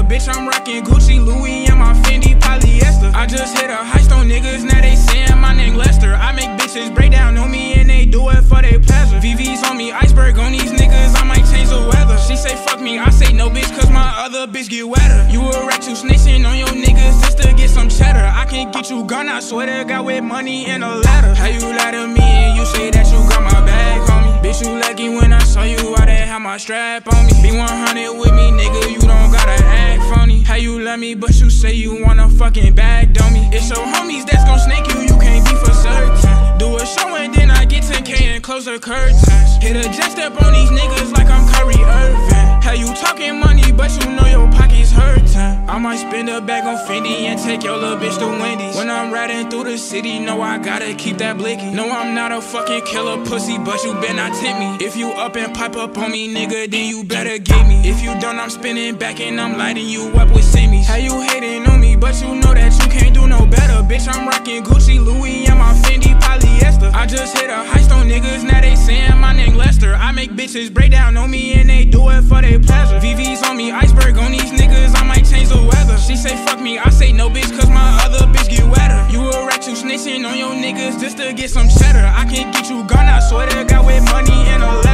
Bitch, I'm rockin' Gucci, Louis, and my Fendi polyester. I just hit a heist on niggas, now they sayin' my name Lester. I make bitches break down on me and they do it for their pleasure. VV's on me, iceberg on these niggas, I might change the weather. She say fuck me, I say no bitch, cause my other bitch get wetter. You a rat, you snitching on your niggas just to get some cheddar. I can get you gone, I swear to God, with money and a ladder. How you lie to me and you say that you got my bag, homie? Bitch, you lucky when I saw you, I didn't have my strap on me. Be 100 with me, nigga, you don't gotta act funny. How you love me, but you say you wanna fucking bag on me? It's your homies that's gon' snake you, you can't be for certain. Do a show and then I get 10K and close the curtains. Hit a jet step on these niggas like I'm Kyrie Irving. How you talking money, but you know your pockets hurtin'. I might spend a bag on Fendi and take your little bitch to Wendy's. When I'm riding through the city, know I gotta keep that blicky. No, I'm not a fucking killer pussy, but you better not tempt me. If you up and pipe up on me, nigga, then you better get me. If you don't, I'm spinning back and I'm lighting you up with semis. How you hating on me, but you know that you can't do no better. Bitch, I'm rocking Gucci, Louis, and my Fendi polyester. I just hit a heist on niggas, now they sayin' my name Lester. I make bitches break down on me and they do it for their pleasure. VV's on me, iceberg on these niggas, I might change the weather. She say fuck me, I say no bitch, cause my other bitch get wetter. You a rat, you snitching on your niggas just to get some cheddar. I can get you gone, I swear to God, with money and a ladder.